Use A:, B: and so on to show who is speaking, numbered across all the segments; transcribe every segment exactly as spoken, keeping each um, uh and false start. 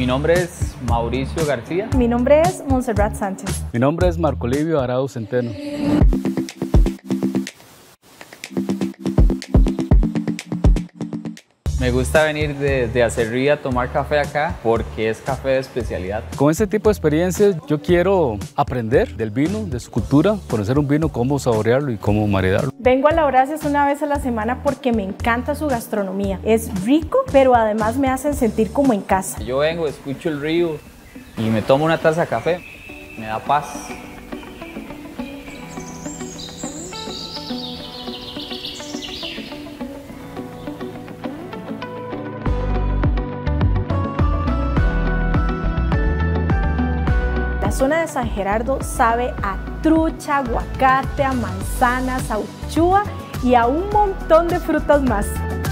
A: nombre es Mauricio García.
B: Mi nombre es Montserrat Sánchez.
C: Mi nombre es Marco Livio Arau Centeno.
A: Me gusta venir desde Acerría a tomar café acá porque es café de especialidad.
C: Con este tipo de experiencias yo quiero aprender del vino, de su cultura, conocer un vino, cómo saborearlo y cómo maridarlo.
B: Vengo a La Horacias una vez a la semana porque me encanta su gastronomía. Es rico, pero además me hacen sentir como en casa.
A: Yo vengo, escucho el río y me tomo una taza de café. Me da paz.
B: La zona de San Gerardo sabe a trucha, aguacate, a manzanas, a uchúa y a un montón de frutas más.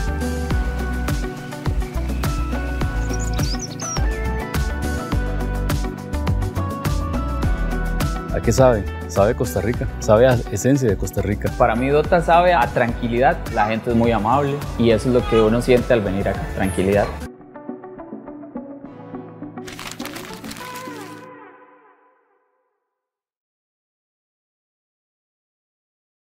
C: ¿A qué sabe? Sabe Costa Rica, sabe a esencia de Costa Rica.
A: Para mí Dota sabe a tranquilidad. La gente es muy amable y eso es lo que uno siente al venir acá, tranquilidad.